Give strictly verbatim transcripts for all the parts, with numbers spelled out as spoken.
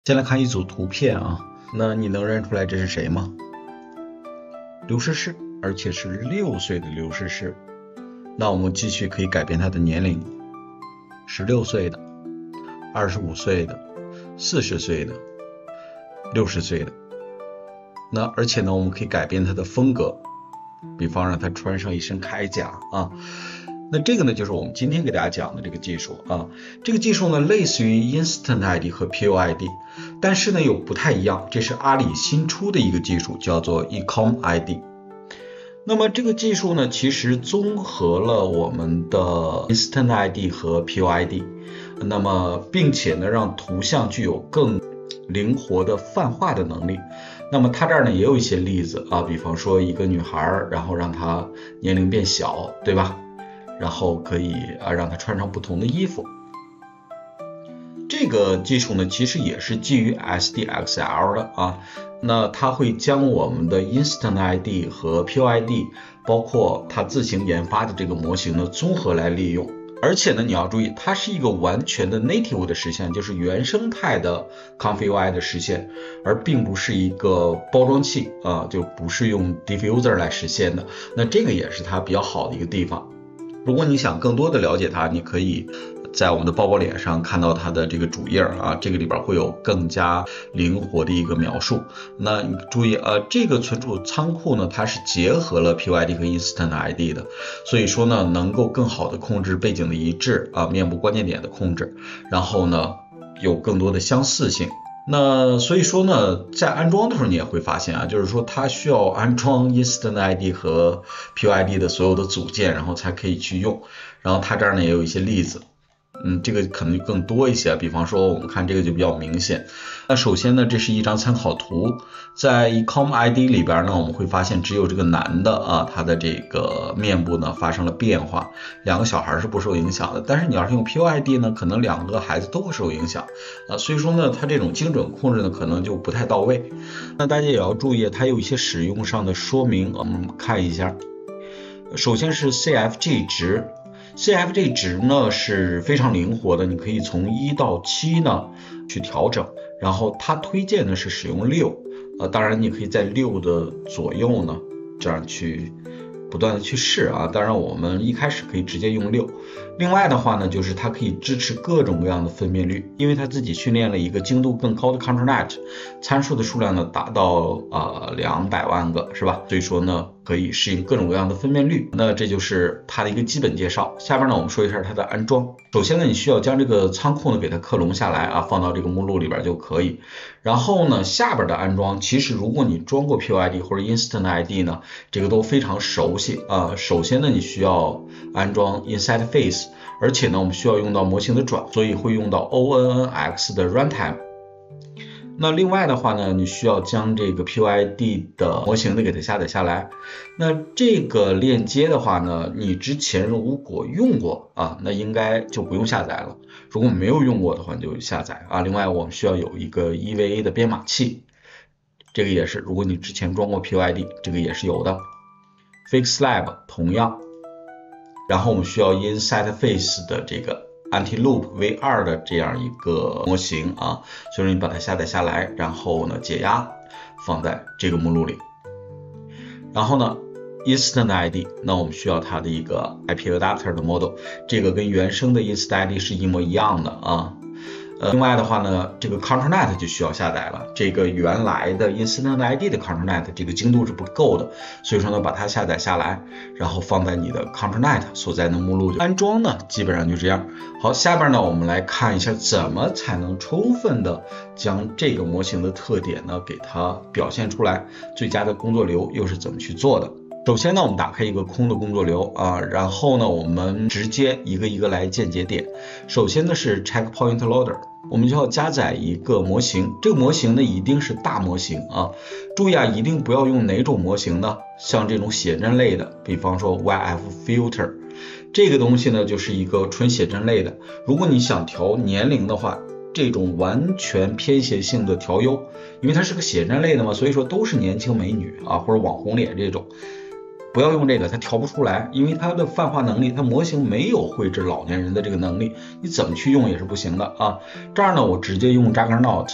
先来看一组图片啊，那你能认出来这是谁吗？刘诗诗，而且是六岁的刘诗诗。那我们继续可以改变她的年龄，十六岁的、二十五岁的、四十岁的、六十岁的。那而且呢，我们可以改变她的风格，比方让她穿上一身铠甲啊。那这个呢，就是我们今天给大家讲的这个技术啊。这个技术呢，类似于 Instant I D 和 P O I D， 但是呢又不太一样。这是阿里新出的一个技术，叫做 Ecom I D。那么这个技术呢，其实综合了我们的 Instant I D 和 P O I D， 那么并且呢，让图像具有更灵活的泛化的能力。那么它这儿呢也有一些例子啊，比方说一个女孩，然后让她年龄变小，对吧？然后可以啊让她穿上不同的衣服。这个技术呢，其实也是基于 S D X L 的啊。那它会将我们的 Instant I D 和 P O I D， 包括它自行研发的这个模型呢，综合来利用。而且呢，你要注意，它是一个完全的 native 的实现，就是原生态的 Conf U I 的实现，而并不是一个包装器啊，就不是用 diffuser 来实现的。那这个也是它比较好的一个地方。如果你想更多的了解它，你可以在我们的抱抱脸上看到它的这个主页啊，这个里边会有更加灵活的一个描述。那你注意呃，这个存储仓库呢，它是结合了 P O I D 和 Instant I D 的，所以说呢，能够更好的控制背景的一致啊，面部关键点的控制，然后呢，有更多的相似性。那所以说呢，在安装的时候你也会发现啊，就是说它需要安装 Instant I D 和 P O I D 的所有的组件，然后才可以去用。然后它这儿呢也有一些例子，嗯，这个可能更多一些，比方说我们看这个就比较明显。那首先呢，这是一张参考图，在 Ecom I D 里边呢，我们会发现只有这个男的啊，他的这个面部呢发生了变化，两个小孩是不受影响的。但是你要是用 P O I D 呢，可能两个孩子都会受影响啊，所以说呢，它这种精准控制呢，可能就不太到位。那大家也要注意，它有一些使用上的说明，我们看一下。首先是 C F G 值。C F G 值呢是非常灵活的，你可以从一到七呢去调整，然后它推荐的是使用六，呃，当然你可以在六的左右呢这样去不断的去试啊，当然我们一开始可以直接用六。另外的话呢，就是它可以支持各种各样的分辨率，因为它自己训练了一个精度更高的 ControlNet， 参数的数量呢达到呃两百万个是吧？所以说呢可以适应各种各样的分辨率。那这就是它的一个基本介绍。下边呢我们说一下它的安装。首先呢你需要将这个仓库呢给它克隆下来啊，放到这个目录里边就可以。然后呢下边的安装，其实如果你装过 P O I D 或者 Instant I D 呢，这个都非常熟悉啊。首先呢你需要安装 Inside Face， 而且呢我们需要用到模型的转，所以会用到 O N N X 的 Runtime。那另外的话呢，你需要将这个 P O I D 的模型呢给它下载下来。那这个链接的话呢，你之前如果用过啊，那应该就不用下载了。如果没有用过的话，你就下载啊。另外我们需要有一个 E V A 的编码器，这个也是，如果你之前装过 P O I D， 这个也是有的。FixLab 同样，然后我们需要 Inside Face 的这个Anti-Loop V 二 的这样一个模型啊，所以说你把它下载下来，然后呢解压放在这个目录里。然后呢 Instant I D， 那我们需要它的一个 I P Adapter 的 model， 这个跟原生的 Instant I D 是一模一样的啊。呃，另外的话呢，这个 ControlNet 就需要下载了。这个原来的 Instant I D 的 ControlNet 这个精度是不够的，所以说呢，把它下载下来，然后放在你的 ControlNet 所在的目录。安装呢，基本上就这样。好，下边呢，我们来看一下怎么才能充分的将这个模型的特点呢，给它表现出来。最佳的工作流又是怎么去做的？首先呢，我们打开一个空的工作流啊，然后呢，我们直接一个一个来建节点。首先呢是 Checkpoint Loader， 我们就要加载一个模型，这个模型呢一定是大模型啊。注意啊，一定不要用哪种模型呢？像这种写真类的，比方说 Y F Filter， 这个东西呢就是一个纯写真类的。如果你想调年龄的话，这种完全偏斜性的调优，因为它是个写真类的嘛，所以说都是年轻美女啊或者网红脸这种。不要用这个，它调不出来，因为它的泛化能力，它模型没有绘制老年人的这个能力，你怎么去用也是不行的啊。这儿呢，我直接用 Juggernaut，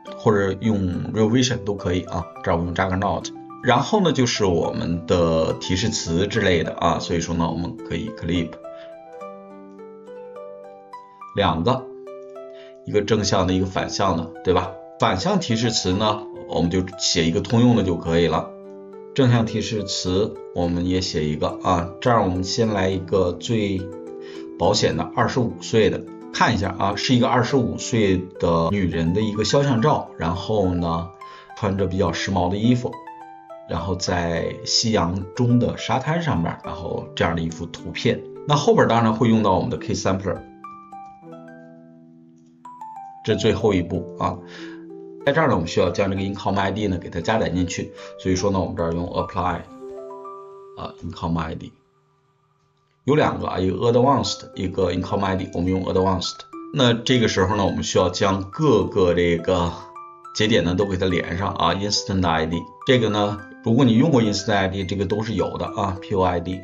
或者用 Real Vision 都可以啊，这儿我用 Juggernaut。然后呢就是我们的提示词之类的啊，所以说呢我们可以 clip 两个，一个正向的，一个反向的，对吧？反向提示词呢，我们就写一个通用的就可以了。正向提示词我们也写一个啊，这样我们先来一个最保险的二十五岁的，看一下啊，是一个二十五岁的女人的一个肖像照，然后呢穿着比较时髦的衣服，然后在夕阳中的沙滩上面，然后这样的一幅图片。那后边当然会用到我们的 K Sampler， 这最后一步啊。在这儿呢我们需要将这个 Income I D 呢给它加载进去，所以说呢我们这儿用 Apply 啊 Income I D， 有两个啊，一个 Advanced 一个 Income I D， 我们用 Advanced。 那这个时候呢我们需要将各个这个节点呢都给它连上啊 Instant I D， 这个呢如果你用过 Instant I D 这个都是有的啊 P O I D。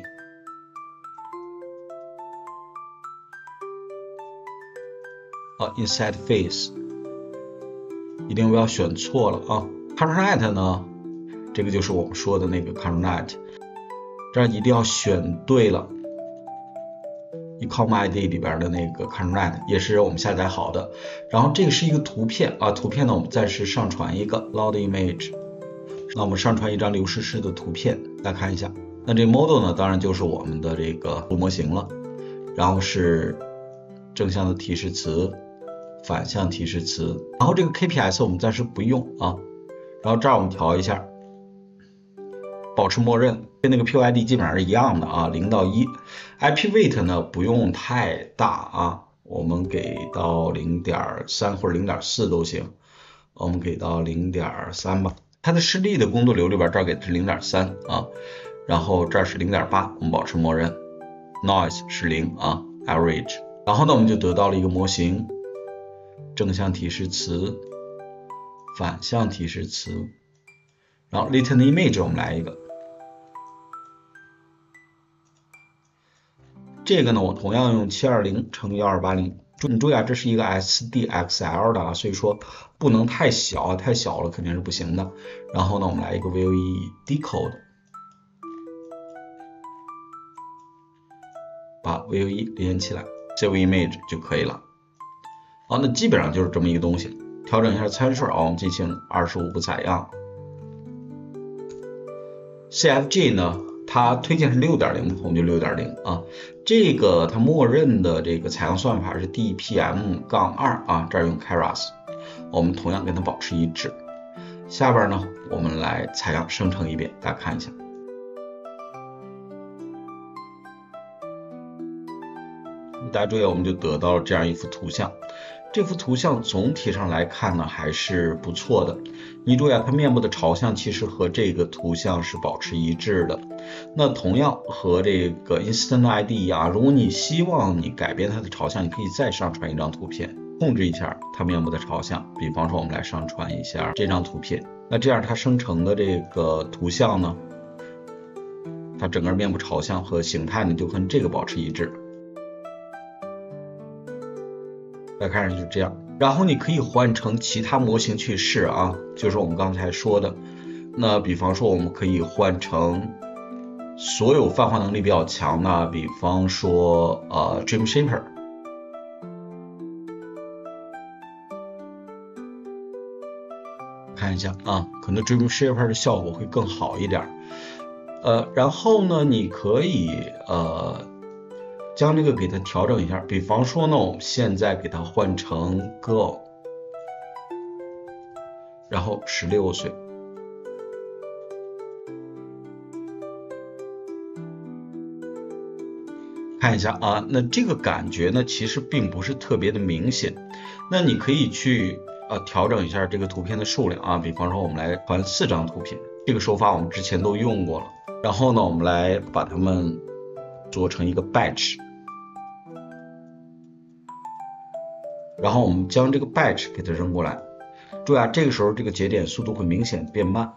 啊 Inside Face 一定不要选错了啊 ColorNet 呢这个就是我们说的那个 ColorNet， 这样一定要选对了 Income I D 里边的那个 ColorNet 也是我们下载好的。然后这个是一个图片啊，图片呢我们暂时上传一个 Load Image， 那我们上传一张流逝式的图片来看一下。那这个 model 呢当然就是我们的这个模型了，然后是正向的提示词，反向提示词，然后这个 K P S 我们暂时不用啊，然后这儿我们调一下，保持默认，跟那个 P O I D 基本上是一样的啊，零到一。I P Weight 呢不用太大啊，我们给到 零点三 或者 零点四 都行，我们给到 零点三 吧。它的示例的工作流里边这儿给的是 零点三 啊，然后这儿是 零点八， 我们保持默认。Noise 是零啊 Average， 然后呢我们就得到了一个模型，正向提示词，反向提示词，然后 Latent Image 我们来一个，这个呢我同样用七二零乘以一二八零，你注意啊，这是一个 S D X L 的啊，所以说不能太小啊，太小了肯定是不行的。然后呢我们来一个 V O E Decode， 把 V O E 连起来 Save Image 就可以了。好，那基本上就是这么一个东西。调整一下参数啊，我们进行二十五不采样。C F G 呢它推荐是 六点零， 我们就 六点零 啊。这个它默认的这个采样算法是 D P M 二 啊，这儿用 Keras， 我们同样跟它保持一致。下边呢我们来采样生成一遍，大家看一下。大家注意，我们就得到了这样一幅图像。这幅图像总体上来看呢还是不错的。你注意啊，它面部的朝向其实和这个图像是保持一致的。那同样和这个 Instant I D 一样，如果你希望你改变它的朝向，你可以再上传一张图片，控制一下它面部的朝向。比方说我们来上传一下这张图片，那这样它生成的这个图像呢，它整个面部朝向和形态呢就跟这个保持一致。大家看上去就这样，然后你可以换成其他模型去试啊，就是我们刚才说的。那比方说我们可以换成所有泛化能力比较强的，比方说呃 Dream Shaper， 看一下啊，可能 Dream Shaper 的效果会更好一点。呃，然后呢，你可以呃。将这个给它调整一下，比方说呢，我们现在给它换成 Girl， 然后十六岁，看一下啊，那这个感觉呢，其实并不是特别的明显。那你可以去呃调整一下这个图片的数量啊，比方说我们来传四张图片，这个手法我们之前都用过了。然后呢，我们来把它们做成一个 batch， 然后我们将这个 batch 给它扔过来。注意啊，这个时候这个节点速度会明显变慢。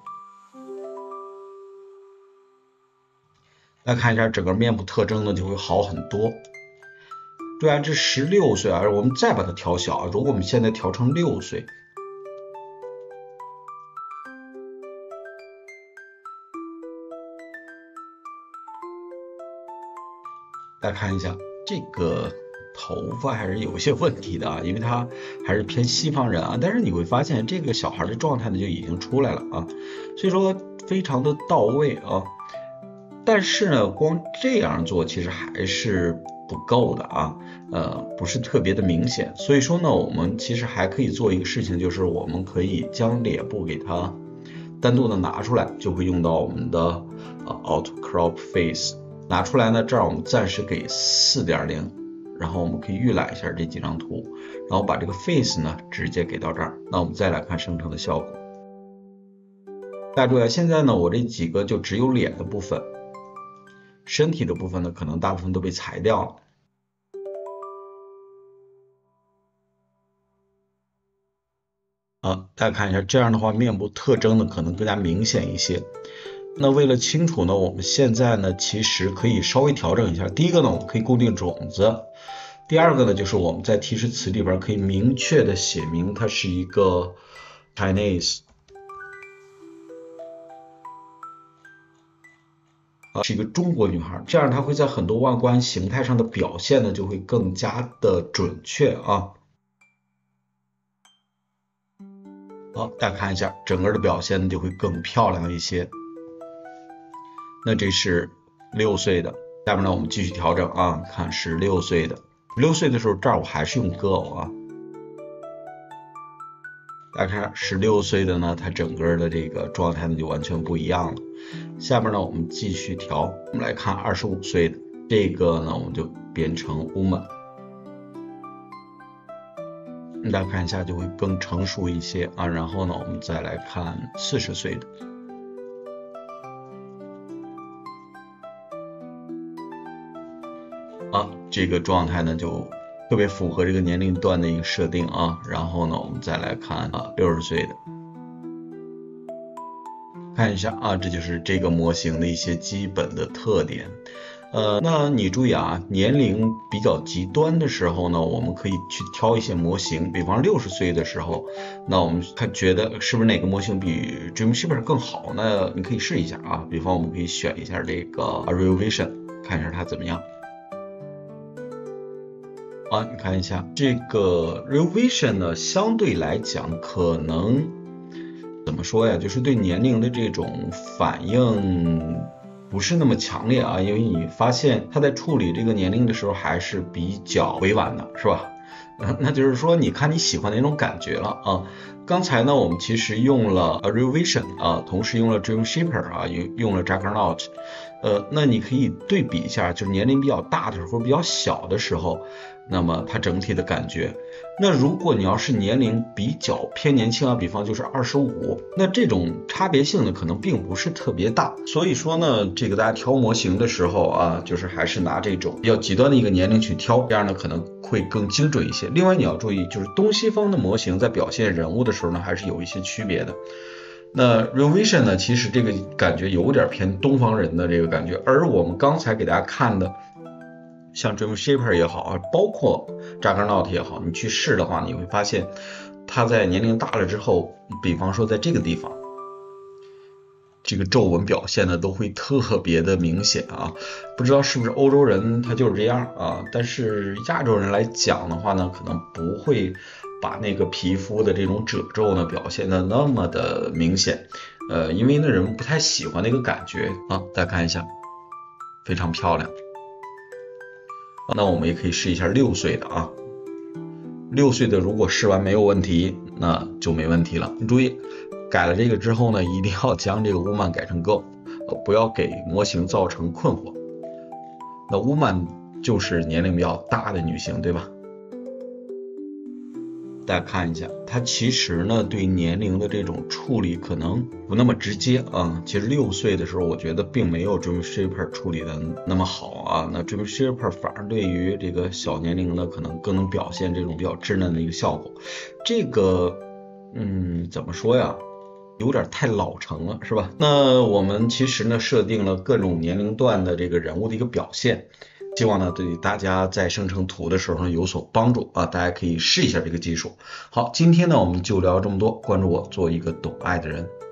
来看一下整个面部特征呢就会好很多。注意啊，这十六岁啊，我们再把它调小啊，如果我们现在调成六岁， 大家看一下这个头发还是有些问题的啊，因为他还是偏西方人啊，但是你会发现这个小孩的状态呢就已经出来了啊，所以说非常的到位啊。但是呢，光这样做其实还是不够的啊，呃，不是特别的明显。所以说呢，我们其实还可以做一个事情，就是我们可以将脸部给它单独的拿出来，就会用到我们的呃 Auto Crop Face。拿出来呢，这儿我们暂时给 四点零， 然后我们可以预览一下这几张图，然后把这个 Face 呢直接给到这儿。那我们再来看生成的效果。大家注意，现在呢我这几个就只有脸的部分，身体的部分呢可能大部分都被裁掉了。啊，大家看一下，这样的话面部特征呢可能更加明显一些。那为了清楚呢，我们现在呢其实可以稍微调整一下。第一个呢，我们可以固定种子；第二个呢，就是我们在提示词里边可以明确的写明它是一个 Chinese， 啊，是一个中国女孩，这样它会在很多外观形态上的表现呢就会更加的准确啊。好，大家看一下，整个的表现呢就会更漂亮一些。那这是六岁的，下面呢我们继续调整啊，看是六岁的，六岁的时候这儿我还是用歌偶啊。大家看十六岁的呢，它整个的这个状态呢就完全不一样了。下面呢我们继续调，我们来看二十五岁的，这个呢我们就变成 woman。大家看一下就会更成熟一些啊，然后呢我们再来看四十岁的。啊，这个状态呢就特别符合这个年龄段的一个设定啊。然后呢，我们再来看啊，六十岁的，看一下啊，这就是这个模型的一些基本的特点。呃，那你注意啊，年龄比较极端的时候呢，我们可以去挑一些模型，比方六十岁的时候，那我们看觉得是不是哪个模型比 Dreamshaper 更好？那你可以试一下啊，比方我们可以选一下这个 Real Vision， 看一下它怎么样。啊，你看一下这个 Real Vision 呢，相对来讲可能怎么说呀？就是对年龄的这种反应不是那么强烈啊，因为你发现它在处理这个年龄的时候还是比较委婉的，是吧？呃、那就是说，你看你喜欢哪种感觉了啊？刚才呢，我们其实用了 Real Vision 啊，同时用了 Dreamshaper 啊，用用了 Juggernaut。呃，那你可以对比一下，就是年龄比较大的时候，比较小的时候，那么它整体的感觉。那如果你要是年龄比较偏年轻啊，比方就是二十五，那这种差别性呢可能并不是特别大。所以说呢，这个大家挑模型的时候啊，就是还是拿这种比较极端的一个年龄去挑，这样呢可能会更精准一些。另外你要注意，就是东西方的模型在表现人物的时候呢，还是有一些区别的。那 Real Vision 呢，其实这个感觉有点偏东方人的这个感觉，而我们刚才给大家看的，像 Dreamshaper 也好啊，包括 Juggernaut 也好，你去试的话，你会发现它在年龄大了之后，比方说在这个地方，这个皱纹表现的都会特别的明显啊。不知道是不是欧洲人他就是这样啊，但是亚洲人来讲的话呢，可能不会把那个皮肤的这种褶皱呢表现的那么的明显，呃，因为那人不太喜欢那个感觉啊。大家看一下，非常漂亮。那我们也可以试一下六岁的啊，六岁的如果试完没有问题，那就没问题了。你注意，改了这个之后呢，一定要将这个 woman 改成 girl，呃，不要给模型造成困惑。那 woman 就是年龄比较大的女性，对吧？大家看一下，它其实呢对年龄的这种处理可能不那么直接啊。其实六岁的时候，我觉得并没有 Dreamshaper 处理的那么好啊。那 Dreamshaper 反而对于这个小年龄呢，可能更能表现这种比较稚嫩的一个效果。这个，嗯，怎么说呀？有点太老成了，是吧？那我们其实呢设定了各种年龄段的这个人物的一个表现。希望呢对大家在生成图的时候呢有所帮助啊，大家可以试一下这个技术。好，今天呢我们就聊这么多，关注我，做一个懂爱的人。